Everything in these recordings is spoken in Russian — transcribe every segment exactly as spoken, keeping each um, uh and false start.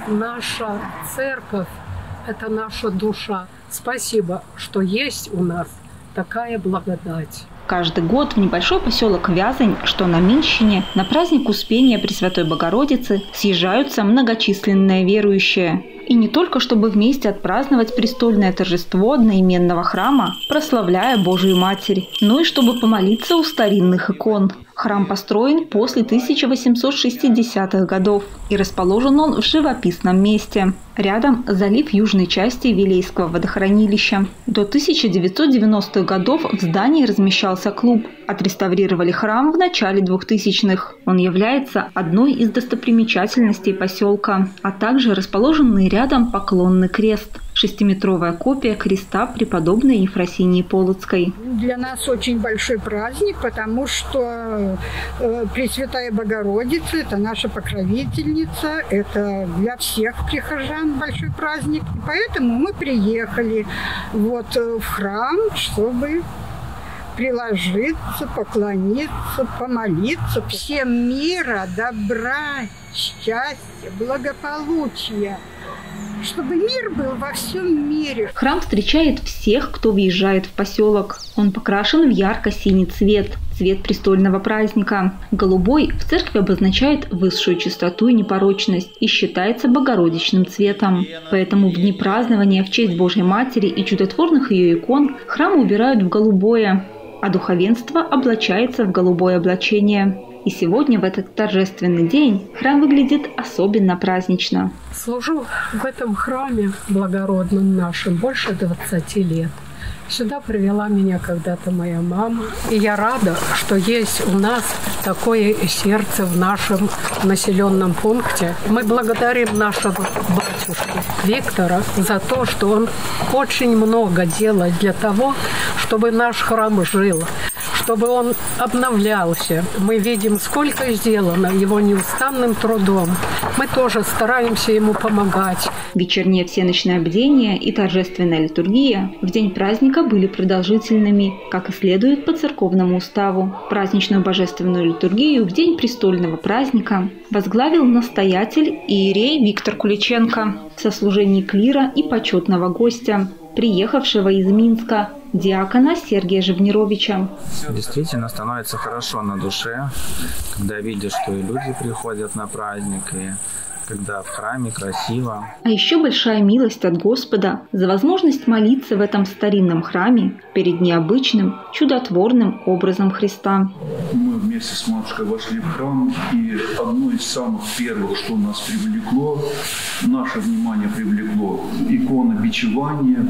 Наша церковь – это наша душа. Спасибо, что есть у нас такая благодать. Каждый год в небольшой поселок Вязань, что на Минщине, на праздник Успения Пресвятой Богородицы съезжаются многочисленные верующие. И не только чтобы вместе отпраздновать престольное торжество одноименного храма, прославляя Божию Матерь, но и чтобы помолиться у старинных икон. Храм построен после тысяча восемьсот шестидесятых годов и расположен он в живописном месте. Рядом залив южной части Вилейского водохранилища. До тысяча девятьсот девяностых годов в здании размещался клуб. Отреставрировали храм в начале двухтысячных. Он является одной из достопримечательностей поселка, а также расположенный рядом поклонный крест. Шестиметровая копия креста преподобной Ефросинии Полоцкой. Для нас очень большой праздник, потому что э, Пресвятая Богородица – это наша покровительница, это для всех прихожан большой праздник. И поэтому мы приехали вот, в храм, чтобы приложиться, поклониться, помолиться. Всем мира, добра, счастья, благополучия. Чтобы мир был во всем мире. Храм встречает всех, кто въезжает в поселок. Он покрашен в ярко-синий цвет, цвет престольного праздника. Голубой в церкви обозначает высшую чистоту и непорочность и считается богородичным цветом. Поэтому в дни празднования в честь Божьей Матери и чудотворных ее икон храм убирают в голубое, а духовенство облачается в голубое облачение. И сегодня, в этот торжественный день, храм выглядит особенно празднично. Служу в этом храме благородном нашем больше двадцати лет. Сюда привела меня когда-то моя мама. И я рада, что есть у нас такое сердце в нашем населенном пункте. Мы благодарим нашего батюшку Виктора за то, что он очень много делает для того, чтобы наш храм жил, чтобы он обновлялся. Мы видим, сколько сделано его неустанным трудом. Мы тоже стараемся ему помогать. Вечернее всеночное бдение и торжественная литургия в день праздника были продолжительными, как и следует по церковному уставу. Праздничную божественную литургию в день престольного праздника возглавил настоятель иерей Виктор Куличенко в сослужении клира и почетного гостя, приехавшего из Минска, диакона Сергия Живнировича. Действительно становится хорошо на душе, когда видишь, что и люди приходят на праздник, и когда в храме красиво. А еще большая милость от Господа за возможность молиться в этом старинном храме перед необычным, чудотворным образом Христа. Мы вместе с матушкой вошли в храм, и одно из самых первых, что нас привлекло, наше внимание привлекло, икона бичевания.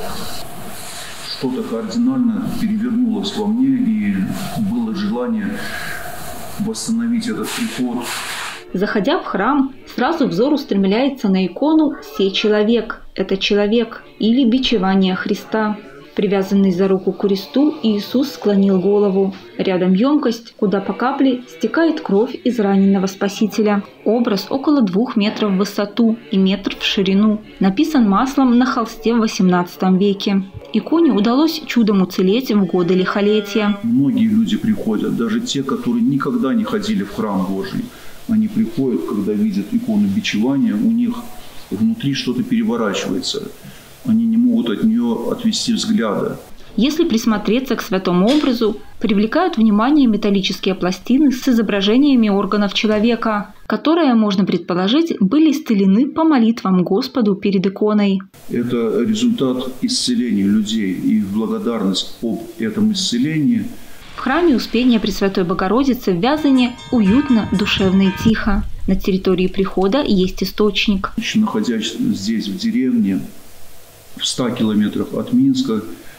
Что-то кардинально перевернулось во мне, и было желание восстановить этот приход. Заходя в храм, сразу взор устремляется на икону «Се человек» – это человек, или бичевание Христа. Привязанный за руку к кресту, Иисус склонил голову. Рядом емкость, куда по капле стекает кровь из раненого Спасителя. Образ около двух метров в высоту и метр в ширину. Написан маслом на холсте в восемнадцатом веке. Иконе удалось чудом уцелеть в годы лихолетия. Многие люди приходят, даже те, которые никогда не ходили в храм Божий. Они приходят, когда видят икону бичевания, у них внутри что-то переворачивается. Они не могут от нее отвести взгляда. Если присмотреться к святому образу, привлекают внимание металлические пластины с изображениями органов человека, которые, можно предположить, были исцелены по молитвам Господу перед иконой. Это результат исцеления людей, и в благодарность об этом исцелении в храме Успения Пресвятой Богородицы в Вязане уютно, душевно и тихо. На территории прихода есть источник. Находясь здесь, в деревне, в ста километрах от Минска,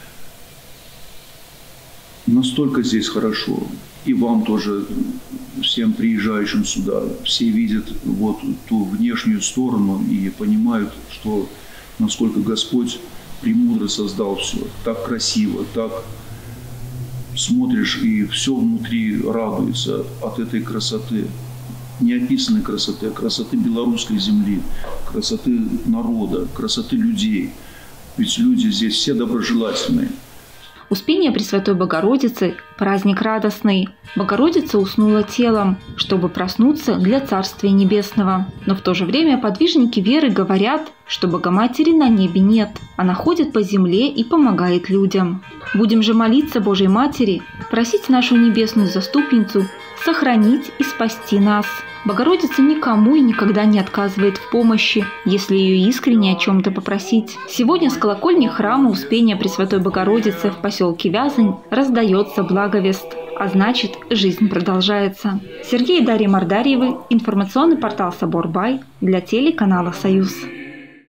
настолько здесь хорошо. И вам тоже, всем приезжающим сюда, все видят вот ту внешнюю сторону и понимают, что насколько Господь премудро создал все. Так красиво, так смотришь, и все внутри радуется от этой красоты. Неописанной красоты, а красоты белорусской земли, красоты народа, красоты людей. Ведь люди здесь все доброжелательные. Успение Пресвятой Богородицы – праздник радостный. Богородица уснула телом, чтобы проснуться для Царствия Небесного. Но в то же время подвижники веры говорят, что Богоматери на небе нет. Она ходит по земле и помогает людям. Будем же молиться Божьей Матери, просить нашу небесную заступницу сохранить и спасти нас. Богородица никому и никогда не отказывает в помощи, если ее искренне о чем-то попросить. Сегодня с колокольни храма Успения Пресвятой Богородицы в поселке Вязань раздается благовест, а значит, жизнь продолжается. Сергей и Дарья Мордарьевы, информационный портал Собор Бай для телеканала «Союз».